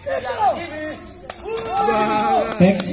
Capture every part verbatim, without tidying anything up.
Teks.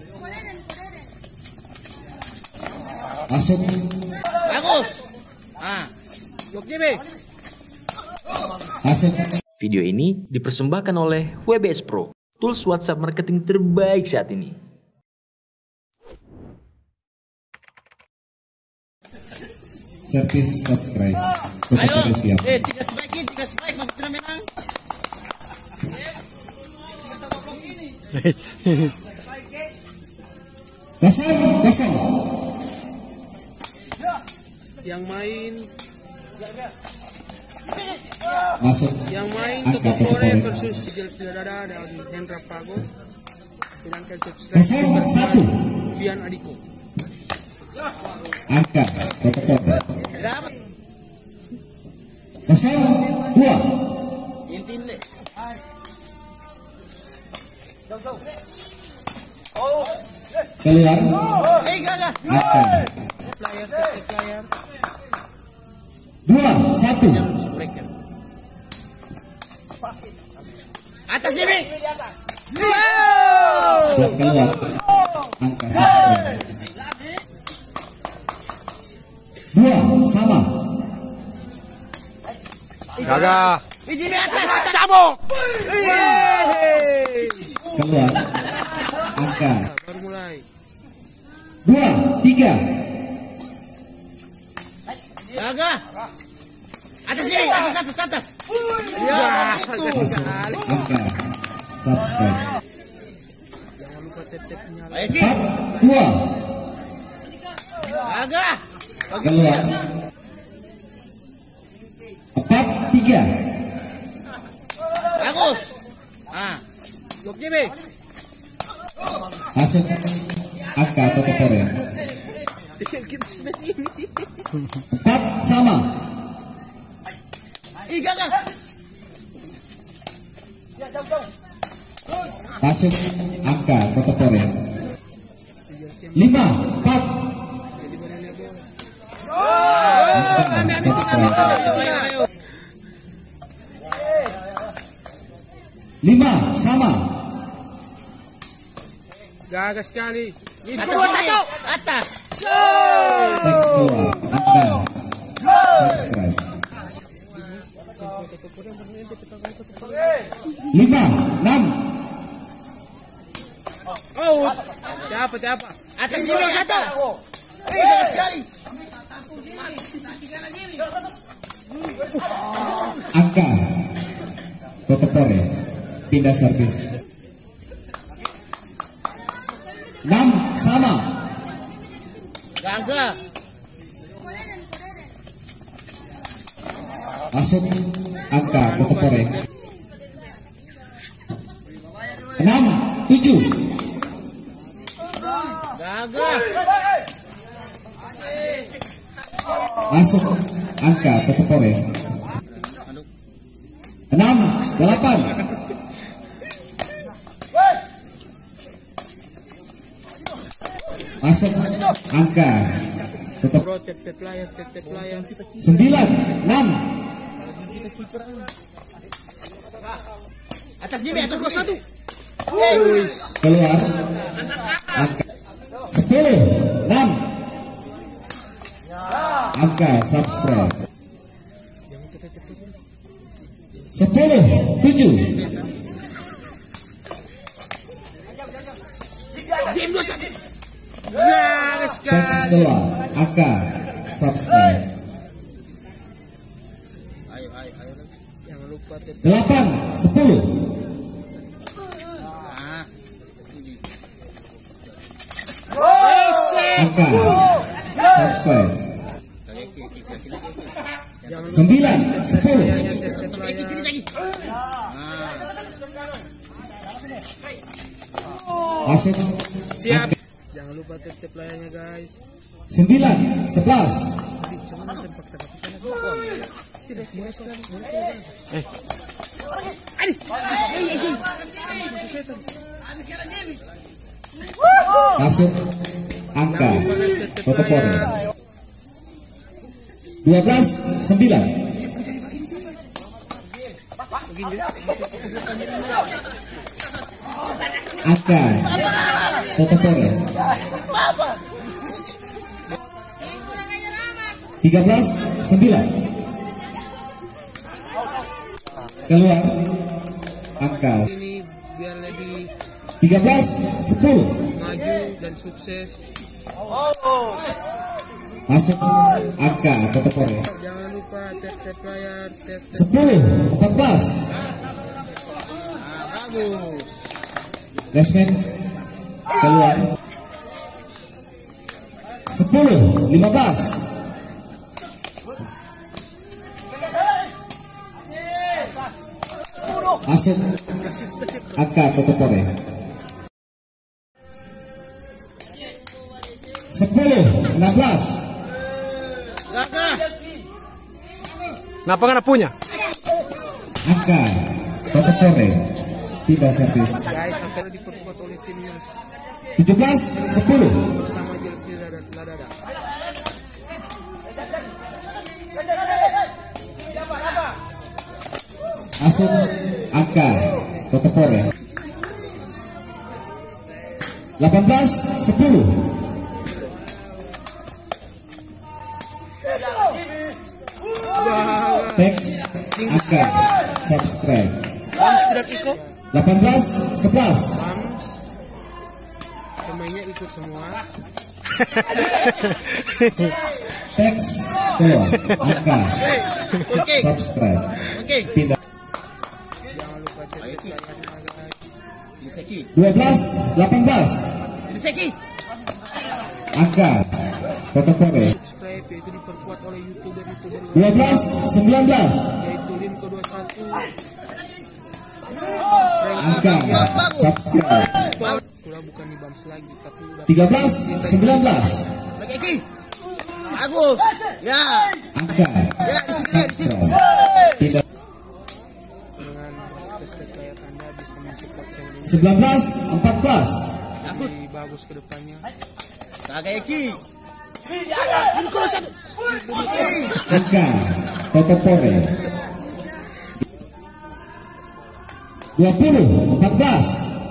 Masuk. Bagus. Ah. Blok J B. Masuk. Video ini dipersembahkan oleh W B S Pro, tools WhatsApp marketing terbaik saat ini. Servis subscribe. Ayo. Siap. Eh, tiga strike, tiga strike masuk tidak menang. Kosong, kosong. Yang main Masuk. Yang main Angka Toko Kore Toko versus Sigil Pidadada dan Hendra Pago. Silahkan subscribe. Kosong, satu. Vian Adiko. Angka protokol. Dapat. Kosong, dua. Intin deh. Keluar. Eh, gagal. Angka. Player, safety player. Dua, satu. Breaker. Atas J B. Dua keluar. Angka subscribe. Dua, sama. Gagal. J B atas. Cabuk. Keluar. Angka. Baru mulai. Dua, tiga. Gagal. Atas J B, atas atas atas. Ya, itu. Angka subscribe. Jangan lupa tap-tapnya. Ayo, Ki. Empat, dua. Gagal. Keluar. Empat, tiga. Bagus. Ah. Blok J B. Masuk. Angka Toko Kore. Kita space ini. Empat, sama. Ih, gagal. Masuk. Angka Toko Kore. Lima, empat. Angka subscribe. Lima, sama. Gagal sekali. Atas dua satu. Atas. Teks dua. Angka subscribe. Lima, enam. Oh. Siapa siapa? Atas J B satu. Eh, gagal sekali. Angka Toko Kore. Pindah servis. Enam, sama. Gagal. Masuk. Angka Toko Kore. Enam, tujuh. Gagal. Masuk. Angka Toko Kore. Enam, delapan. Masuk. Angka Toko Bro, tap-tap player, tap-tap player. sembilan, enam. Atas J B, atas dua satu. Keluar. Angka sepuluh, enam. Angka subscribe. Sepuluh, tujuh. J B dua satu. Gagal Teks sekali. dua. Angka subscribe. Ayo, ayo, ayo. Jangan lupa tap. Delapan, sepuluh. Ah. Angka subscribe. Sembilan, sepuluh. Masuk. Siap. Jangan lupa tap-tap layarnya guys. Sembilan, sebelas. Eh. Masuk. Angka Toko Kore. Dua belas, sembilan. Angka Totopore tiga belas sembilan. Keluar angka Ini biar lebih tiga belas sepuluh. maju dan sukses. Masuk angka Totopore Jangan lupa tap-tap layar, tap-tap. sepuluh empat belas. Ah, bagus. Lesmen keluar sepuluh lima belas. Masuk angka Totopore sepuluh enam belas. Gagah. Kenapa nggak punya? Angka Totopore tidak servis Guys, sampai diperkuat oleh timnas tujuh belas sepuluh. bersama Jelti Ladada. Masuk angka Totopore delapan belas sepuluh. Teks angka subscribe Bams tidak ikut. delapan belas sebelas. Bams pemainnya ikut semua. Teks keluar angka Oke. subscribe Oke. tidak Jangan lupa tap-tap layarnya guys. Diseki. dua belas delapan belas. Diseki. Angka Totopore Subscribe yaitu diperkuat oleh youtuber-youtuber dua belas sembilan belas. yaitu Limko dua puluh satu. Angka subscribe Sport udah bukan di Bams lagi tapi udah tiga belas sembilan belas. Lagi Eki. Bagus. Ya. Angka Ya di sini, di sini. subscribe tidak dengan tap-tap layar Anda bisa mensupport channel ini sembilan belas empat belas. lebih bagus ke depannya. Gagah Eki. Angka Totopore dua puluh empat belas.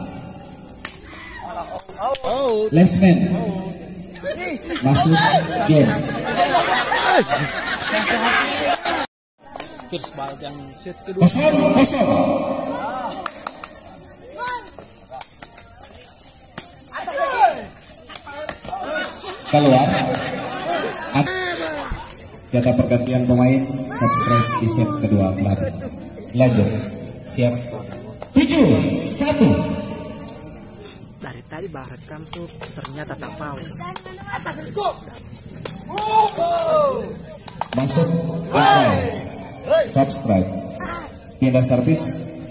Oh. Lesmen masuk game First ball yang set kedua. kosong kosong. Keluar jatah pergantian pemain subscribe di set kedua pelatih. Lanjut siap tujuh satu. Dari tadi barat kampur ternyata tak mau. Masuk angka subscribe pindah servis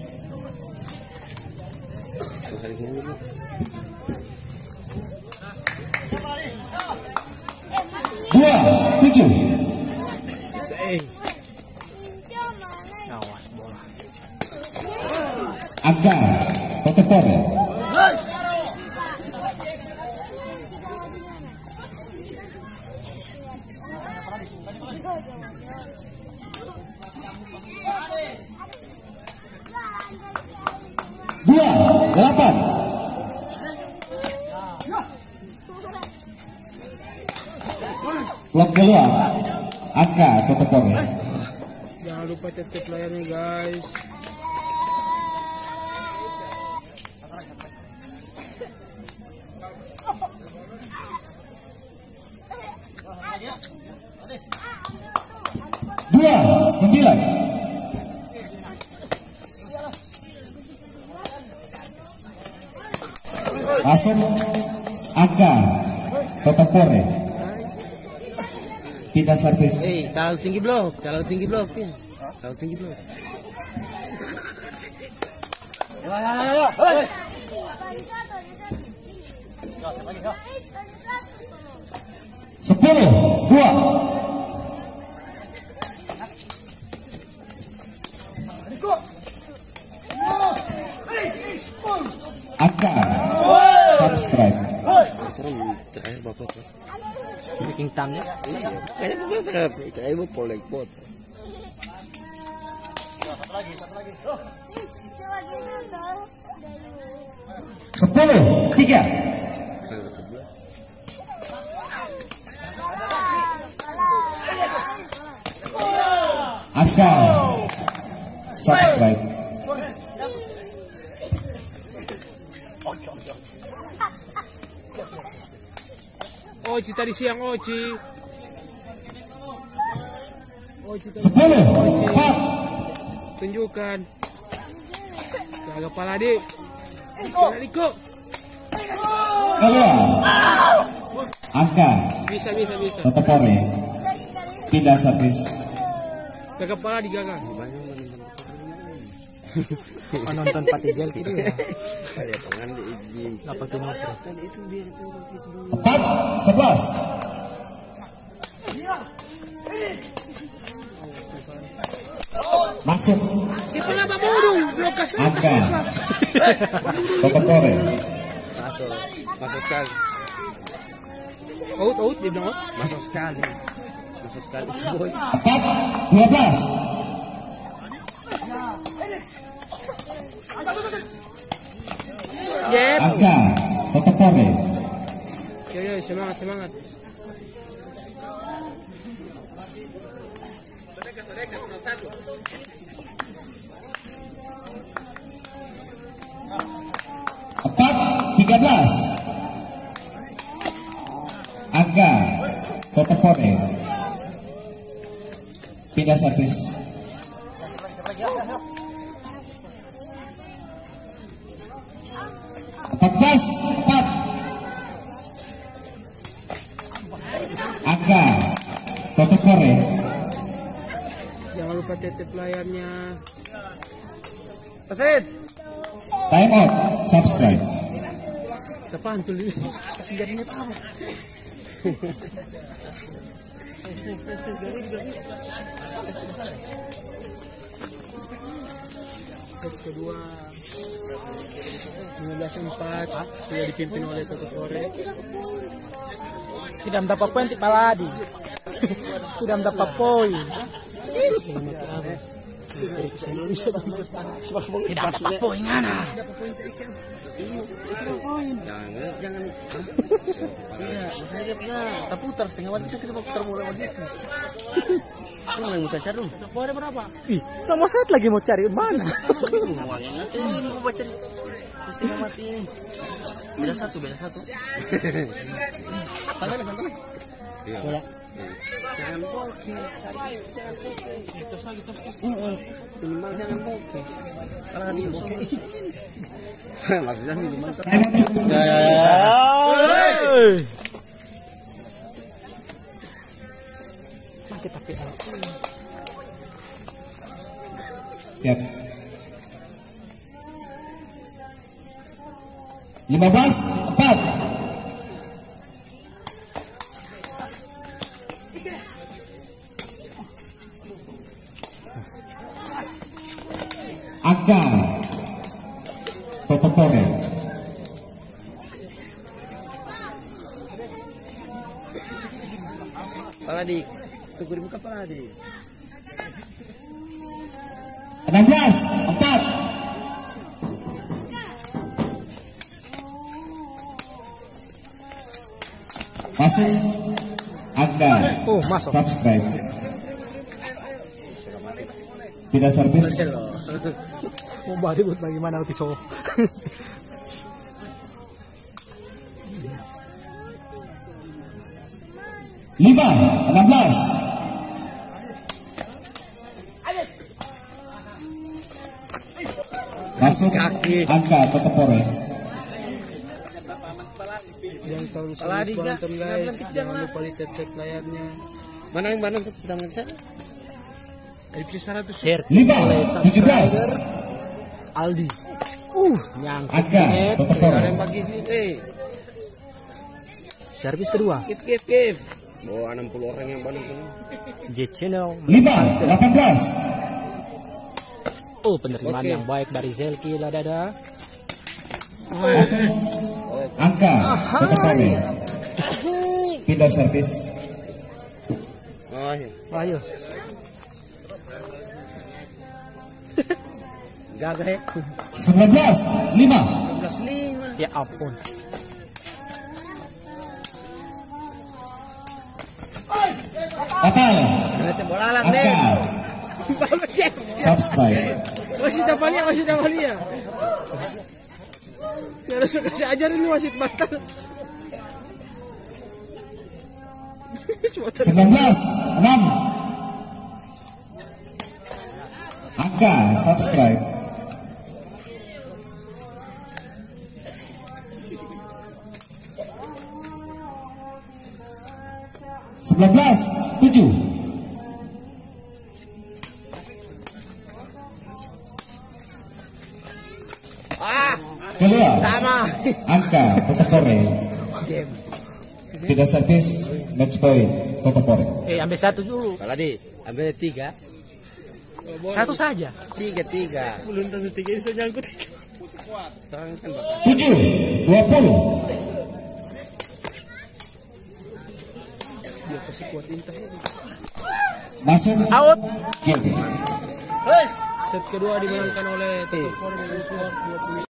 dua tujuh. Angka Totopore dua delapan. Blok keluar angka Totopore Jangan lupa tap-tap layarnya guys. dua sembilan. Masuk angka Totopore pindah servis Eh, terlalu tinggi blok, terlalu tinggi blok. Ya. Terlalu tinggi blok. sepuluh dua. Angka subscribe Terakhir bapak tuh. Bikin tangnya. Kayaknya bukan terakhir. Kayaknya mau polek pot. Sepuluh tiga. Angka subscribe. Oci tadi siang Oci. Oci tadi Sepuluh Oci. empat. Tunjukkan. Jaga kepala dik. Jangan ikut. Keluar. Angka Bisa bisa bisa. Totopore. Pindah servis. Jaga kepala digagang. Penonton Pati Jel itu ya. Kayak pengen di dapat motor. Itu dia itu Empat sebelas. Masuk. Kita apa bodoh? Lokasi. Angka Totopore. masuk. Masuk sekali. Out out dia bilang out. Masuk sekali. Masuk sekali. Boy. Empat dua belas. Yep. Angka Totopore. Yo yo semangat semangat. Empat tiga belas. Angka Totopore. Pindah servis. Empat belas empat. Angka Totopore. Jangan lupa tetep layarnya. Pesit. Time out. Subscribe. Apaan tuh ini? Senjatanya apa? Set kedua lima belas empat sudah dipimpin oleh Totopore. Tidak mendapat poin di Paladi. Tidak mendapat poin. Tidak dapat poin mana? Jangan jangan. Iya, maksudnya dia punya. Tak putar setengah waktu kita putar bola begitu. Lu yang mau cari dong. Poin berapa? Ih, sama set lagi mau cari mana? Nanti ini mau baca pasti mati ini. Beda satu, beda satu. Santai santai. Iya. Jangan bokeh. Jangan bokeh. Terus lagi terus. Minimal jangan bokeh. Kalau kan dia bokeh. Maksudnya minimal. Ya ya ya. Pakai tapi Siap. Lima belas empat. Angka Totopore. Paladi, tunggu dibuka Paladi. Enam belas empat. Masuk. Angka Oh, masuk. subscribe. Tidak servis. Mau balik buat bagaimana Otiso? Lima enam belas. Masuk. Angka Totopore. Jangan terlalu Paladi, serius Kak. berantem guys. Pelan-pelan kejam, Jangan Kak. lupa lihat layarnya. Mana yang mana kita bisa? Episode seratus. Service Lima oleh tujuh belas. subscriber Aldi. Uh, nyangkut Angka net. Ada Totopore. yang bagi ini, eh, Servis kedua. kip kip kip. Oh, enam puluh orang yang balik ini. J Channel. Lima delapan belas. Oh, penerimaan Oke. yang baik dari Zelki Ladada. Masuk. Angka Totopore. Pindah servis. Oh, iya. Ayo. Gagal ya. Sembilan belas lima. Belas lima. Ya ampun. Batal. Bola lang Angka. deh. Subscribe. Wasit apa dia? Wasit apa dia? Harus kasih ajar ini wasit batal. sembilan belas enam. Angka subscribe. sembilan belas tujuh. Ah, Keluar. sama. Angka Totopore. Tidak servis match point Totopore. Eh, ambil satu dulu. Kalau di ambil tiga, Satu saja. tiga tiga. Belum tentu tiga ini soalnya nyangkut. tujuh dua puluh. Dia pasti kuat intas. Masuk Out. game. Set kedua dimenangkan oleh Totopor dengan skor dua puluh